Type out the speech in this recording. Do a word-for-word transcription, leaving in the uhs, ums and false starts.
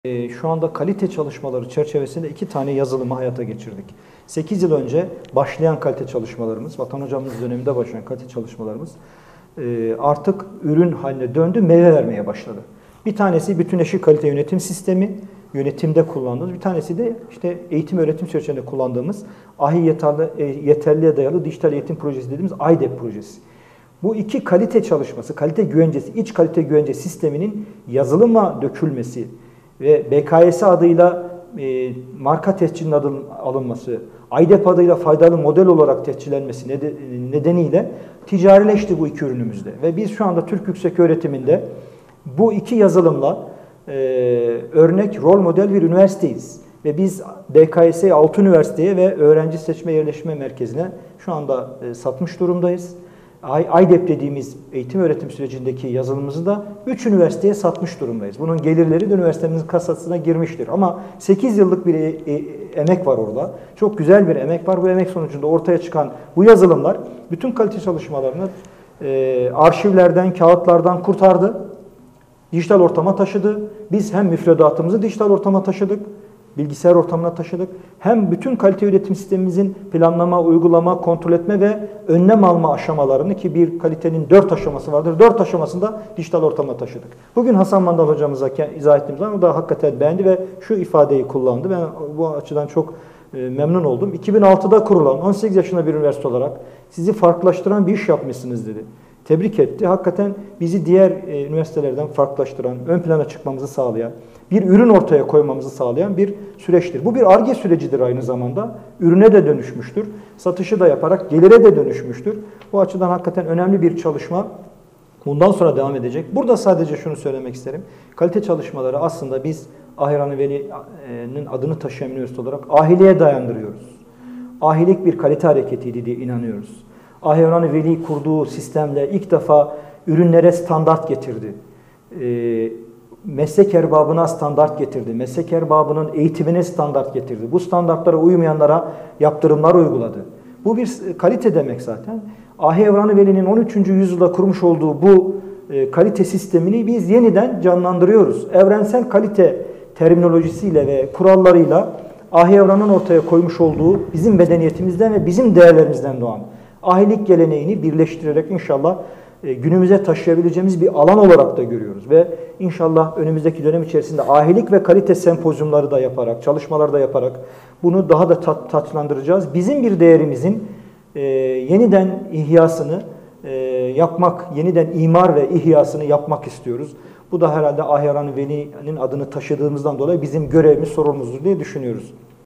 E, şu anda kalite çalışmaları çerçevesinde iki tane yazılımı hayata geçirdik. sekiz yıl önce başlayan kalite çalışmalarımız, Vatan Hocamız döneminde başlayan kalite çalışmalarımız e, artık ürün haline döndü, meyve vermeye başladı. Bir tanesi bütünleşik kalite yönetim sistemi, yönetimde kullandığımız, bir tanesi de işte eğitim öğretim süreçlerinde kullandığımız A H İ yeterli, e, yeterliğe dayalı dijital eğitim projesi dediğimiz A Y D E P projesi. Bu iki kalite çalışması, kalite güvencesi, iç kalite güvence sisteminin yazılıma dökülmesi ve B K S adıyla e, marka tescilinin adının alınması, A Y D E P adıyla faydalı model olarak tescillenmesi nedeniyle ticarileşti bu iki ürünümüzde. Ve biz şu anda Türk Yükseköğretim'inde bu iki yazılımla e, örnek rol model bir üniversiteyiz. Ve biz B K S'yi altı üniversiteye ve öğrenci seçme yerleşme merkezine şu anda e, satmış durumdayız. A Y D E P dediğimiz eğitim öğretim sürecindeki yazılımımızı da üç üniversiteye satmış durumdayız. Bunun gelirleri de üniversitemizin kasasına girmiştir. Ama sekiz yıllık bir e, e, emek var orada. Çok güzel bir emek var. Bu emek sonucunda ortaya çıkan bu yazılımlar bütün kalite çalışmalarını e, arşivlerden, kağıtlardan kurtardı. Dijital ortama taşıdı. Biz hem müfredatımızı dijital ortama taşıdık, bilgisayar ortamına taşıdık. Hem bütün kalite üretim sistemimizin planlama, uygulama, kontrol etme ve önlem alma aşamalarını, ki bir kalitenin dört aşaması vardır. Dört aşamasında dijital ortama taşıdık. Bugün Hasan Mandal hocamıza izah ettiğimiz zaman o da hakikaten beğendi ve şu ifadeyi kullandı. Ben bu açıdan çok memnun oldum. iki bin altıda kurulan on sekiz yaşında bir üniversite olarak sizi farklılaştıran bir iş yapmışsınız dedi. Tebrik etti. Hakikaten bizi diğer e, üniversitelerden farklılaştıran, ön plana çıkmamızı sağlayan, bir ürün ortaya koymamızı sağlayan bir süreçtir. Bu bir Ar-Ge sürecidir aynı zamanda. Ürüne de dönüşmüştür. Satışı da yaparak gelire de dönüşmüştür. Bu açıdan hakikaten önemli bir çalışma. Bundan sonra devam edecek. Burada sadece şunu söylemek isterim. Kalite çalışmaları aslında biz Ahirani Veli'nin adını taşıyan üniversite olarak ahiliğe dayandırıyoruz. Ahilik bir kalite hareketiydi diye inanıyoruz. Ahirani Veli kurduğu sistemle ilk defa ürünlere standart getirdi. E, meslek erbabına standart getirdi. Meslek erbabının eğitimine standart getirdi. Bu standartlara uymayanlara yaptırımlar uyguladı. Bu bir kalite demek zaten. Ahirani Veli'nin on üçüncü yüzyılda kurmuş olduğu bu e, kalite sistemini biz yeniden canlandırıyoruz. Evrensel kalite terminolojisiyle ve kurallarıyla Ahirani'nin ortaya koymuş olduğu bizim medeniyetimizden ve bizim değerlerimizden doğan ahilik geleneğini birleştirerek inşallah günümüze taşıyabileceğimiz bir alan olarak da görüyoruz. Ve inşallah önümüzdeki dönem içerisinde ahilik ve kalite sempozyumları da yaparak, çalışmalar da yaparak bunu daha da tat, taçlandıracağız. Bizim bir değerimizin e, yeniden ihyasını e, yapmak, yeniden imar ve ihyasını yapmak istiyoruz. Bu da herhalde Ahirani Veli'nin adını taşıdığımızdan dolayı bizim görevimiz, sorumluluğumuzdur diye düşünüyoruz.